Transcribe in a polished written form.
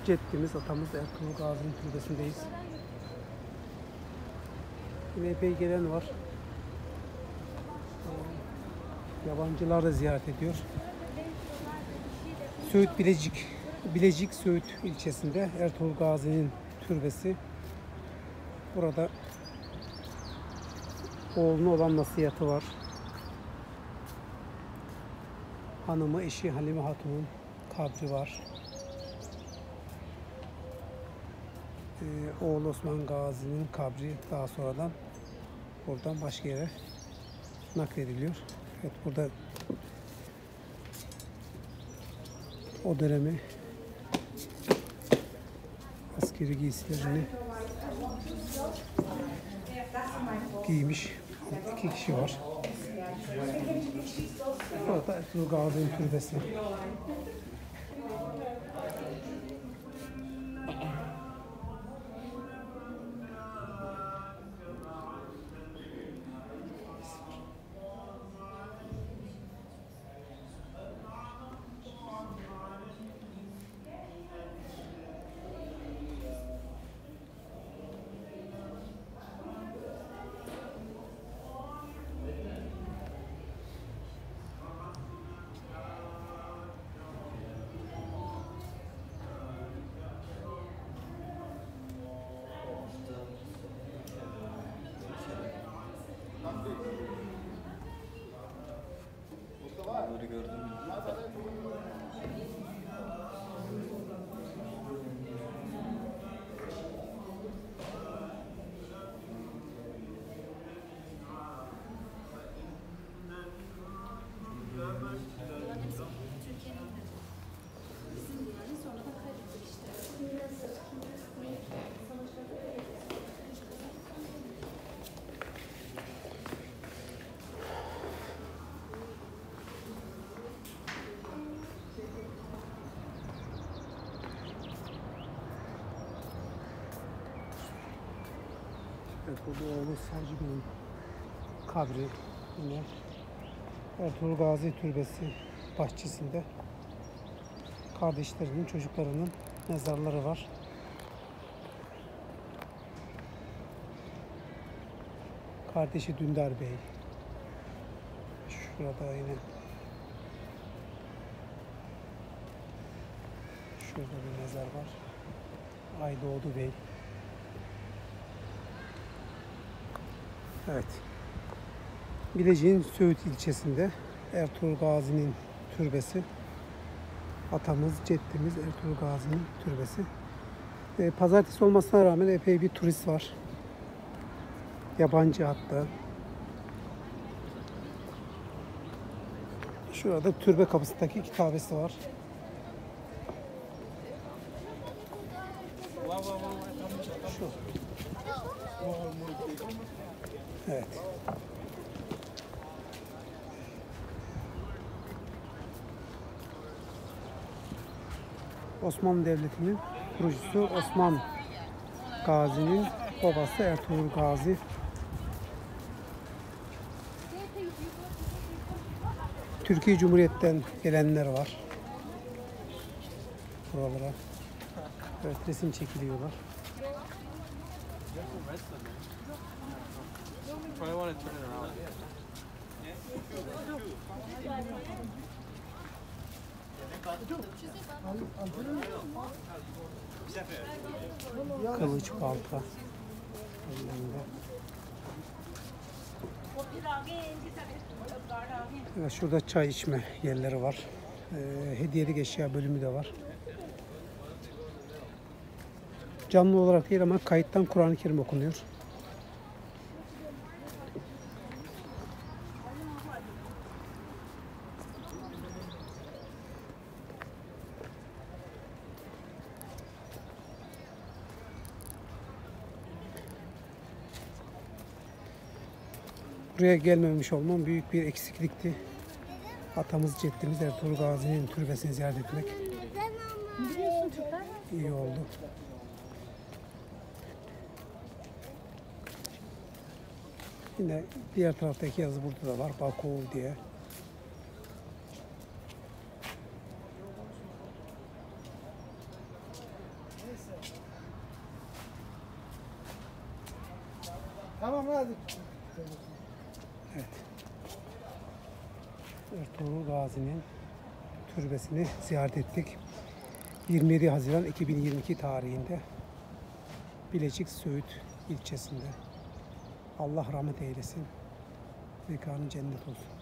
Ceddimiz, atamız Ertuğrul Gazi'nin türbesindeyiz. Yine epey gelen var. Yabancılar da ziyaret ediyor. Söğüt Bilecik Söğüt ilçesinde Ertuğrul Gazi'nin türbesi. Burada oğluna olan nasihatı var. Hanımı, eşi Halime Hatun'un kabri var. Oğlu Osman Gazi'nin kabri daha sonradan buradan başka yere naklediliyor. Evet, burada o dönemi askeri giysilerini giymiş 2 kişi var. Burada Ertuğrul Gazi'nin türbesi. Bunları gördün mü? Evet, burada oğlu Selçuk'un kabri yine Ertuğrul Gazi Türbesi bahçesinde kardeşlerinin, çocuklarının mezarları var. Kardeşi Dündar Bey. Şurada yine şurada bir mezar var. Aydoğdu Bey. Evet. Bilecik'in Söğüt ilçesinde Ertuğrul Gazi'nin türbesi. Atamız, ceddimiz Ertuğrul Gazi'nin türbesi. Pazartesi olmasına rağmen epey bir turist var. Yabancı hatta. Şurada türbe kapısındaki kitabesi var. Şu. Evet. Osmanlı Devleti'nin kurucusu Osman Gazi'nin babası Ertuğrul Gazi. Türkiye Cumhuriyet'ten gelenler var. Buralara. Evet, resim çekiliyorlar. Kılıç balta. Evet, şurada çay içme yerleri var. Hediyelik eşya bölümü de var. Canlı olarak değil ama kayıttan Kur'an-ı Kerim okunuyor. Buraya gelmemiş olmam büyük bir eksiklikti. Atamız, ceddimiz Ertuğrul Gazi'nin türbesini ziyaret etmek iyi oldu. Yine diğer taraftaki yazı burada da var. Bakov diye. Tamam hadi. Evet. Ertuğrul Gazi'nin türbesini ziyaret ettik. 27 Haziran 2022 tarihinde Bilecik Söğüt ilçesinde. Allah rahmet eylesin. Mekanı cennet olsun.